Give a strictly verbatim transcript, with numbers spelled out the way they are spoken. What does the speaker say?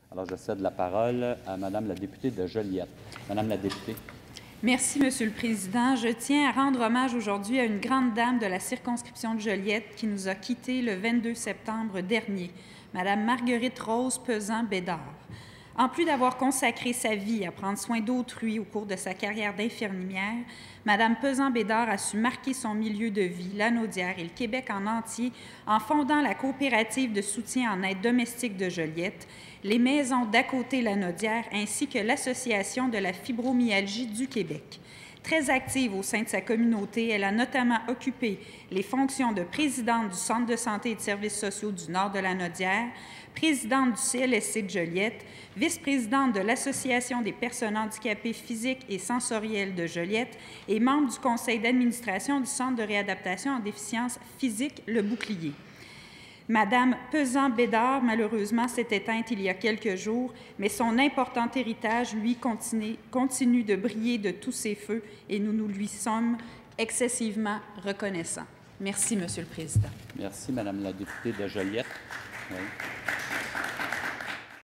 Alors, je cède la parole à Madame la députée de Joliette. Madame la députée. Merci, Monsieur le Président. Je tiens à rendre hommage aujourd'hui à une grande dame de la circonscription de Joliette qui nous a quittés le vingt-deux septembre dernier, Madame Marguerite Rose Pesant-Bédard. En plus d'avoir consacré sa vie à prendre soin d'autrui au cours de sa carrière d'infirmière, Madame Pesant-Bédard a su marquer son milieu de vie, Lanaudière et le Québec en entier, en fondant la coopérative de soutien en aide domestique de Joliette, les maisons d'à côté Lanaudière ainsi que l'Association de la fibromyalgie du Québec. Très active au sein de sa communauté, elle a notamment occupé les fonctions de présidente du Centre de santé et de services sociaux du Nord de Lanaudière, présidente du C L S C de Joliette, vice-présidente de l'Association des personnes handicapées physiques et sensorielles de Joliette et membre du conseil d'administration du Centre de réadaptation en déficience physique Le Bouclier. Madame Pesant-Bédard, malheureusement, s'est éteinte il y a quelques jours, mais son important héritage, lui, continue, continue de briller de tous ses feux et nous nous lui sommes excessivement reconnaissants. Merci, Monsieur le Président. Merci, Madame la députée de Joliette. Oui.